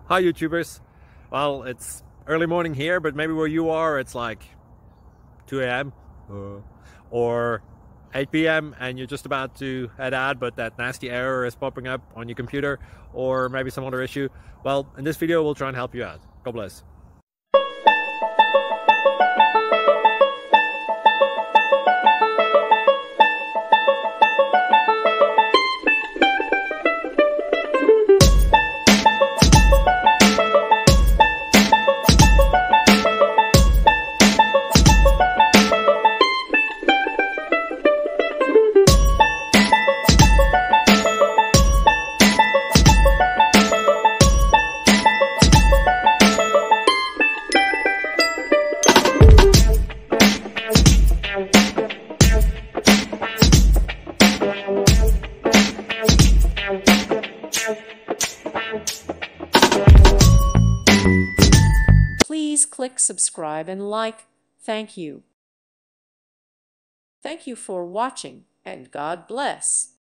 Hi YouTubers. Well, it's early morning here, but maybe where you are it's like 2 a.m. or 8 p.m. and you're just about to head out, but that nasty error is popping up on your computer, or maybe some other issue. Well, in this video we'll try and help you out. God bless. Please click subscribe and like. Thank you. Thank you for watching, and God bless.